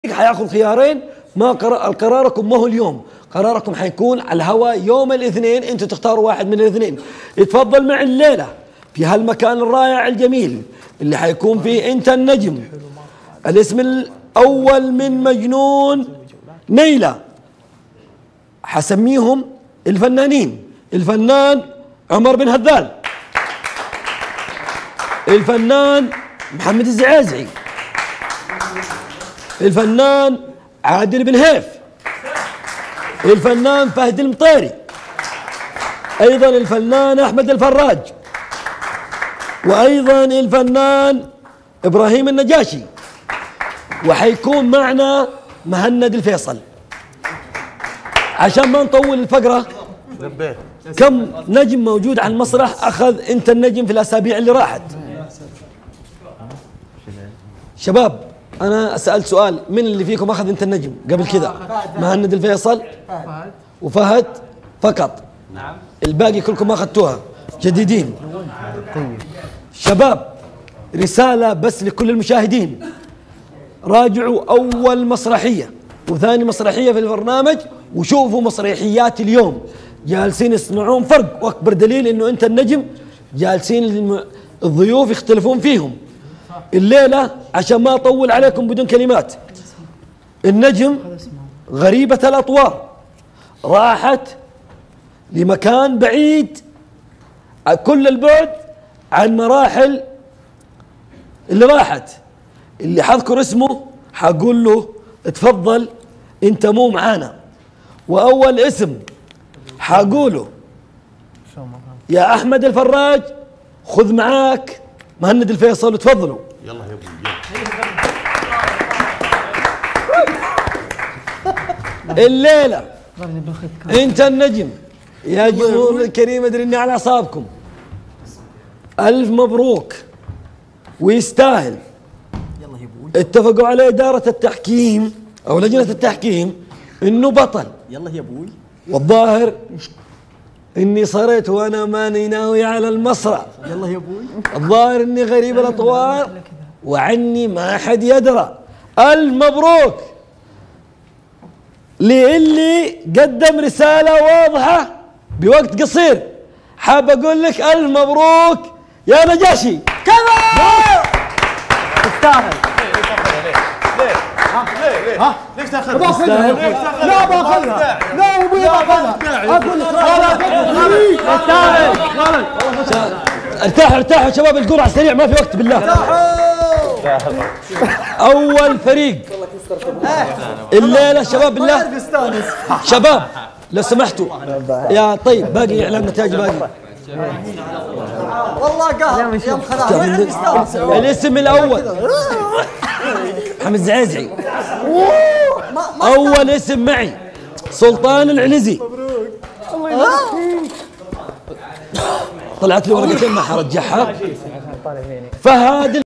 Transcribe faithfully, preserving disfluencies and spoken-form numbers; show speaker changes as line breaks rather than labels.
حياخذ خيارين. ما قرار قراركم ما هو اليوم، قراركم حيكون على الهواء يوم الاثنين، انتم تختاروا واحد من الاثنين. اتفضل معي الليله في هالمكان الرائع الجميل اللي حيكون فيه انت النجم. الاسم الاول من مجنون نيلة، حسميهم الفنانين: الفنان عمر بن هذال، الفنان محمد الزعازعي، الفنان عادل بن هيف، الفنان فهد المطيري، ايضا الفنان احمد الفراج، وايضا الفنان ابراهيم النجاشي. وحيكون معنا مهند الفيصل. عشان ما نطول الفقره، كم نجم موجود على المسرح اخذ انت النجم في الاسابيع اللي راحت؟ شباب انا سألت سؤال، من اللي فيكم اخذ انت النجم قبل كذا؟ مهند الفيصل وفهد فقط، نعم. الباقي كلكم ما اخذتوها، جديدين. شباب رسالة بس لكل المشاهدين: راجعوا اول مسرحية وثاني مسرحية في البرنامج وشوفوا مسرحيات اليوم، جالسين يصنعون فرق، واكبر دليل انه انت النجم جالسين الضيوف يختلفون فيهم. الليلة عشان ما أطول عليكم بدون كلمات، النجم غريبة الأطوار راحت لمكان بعيد كل البعد عن مراحل اللي راحت. اللي حذكر اسمه حقول له اتفضل انت مو معانا. وأول اسم حقوله يا أحمد الفراج، خذ معاك مهند الفيصل وتفضلوا.
يلا يا ابوي
الليلة انت النجم يا جمهور الكريم، ادري اني على اعصابكم. الف مبروك ويستاهل.
يلا يا ابوي.
اتفقوا على ادارة التحكيم او لجنة التحكيم انه بطل.
يلا يا ابوي.
والظاهر اني صريت وانا ماني ناوي على المسرح.
يلا يا ابوي.
الظاهر اني غريب الاطوار وعني ما حد يدرى. الف مبروك للي قدم رسالة واضحة بوقت قصير. حاب اقول لك الف مبروك يا نجاشي.
كذا تستاهل.
ليه؟ ليه؟ ليه؟ ها؟ ليش تاخذها؟
باخذها. لا باخذها. لا يا ابوي باخذها. اقول لك
تستاهل. ارتاحوا ارتاحوا يا شباب، القرعة سريع ما في وقت بالله. اول فريق الليله شباب بالله، شباب لو سمحتوا يا طيب، باقي اعلان نتائج باقي
والله قهر يا مخرع.
الاسم الاول محمد الزعازعي. اول اسم معي سلطان العنزي. طلعت لي ورقتين ما حرجعها. فهد